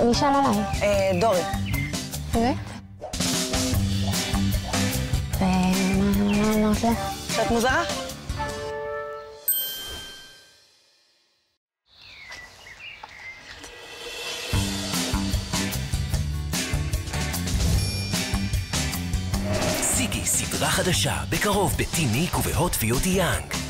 מי שאל עליי? דורי. באמת? ומה אמרת לה? שאת מוזרה? סיגי, סדרה חדשה, בקרוב בטי.מי ובהוט ויוטי יאנג.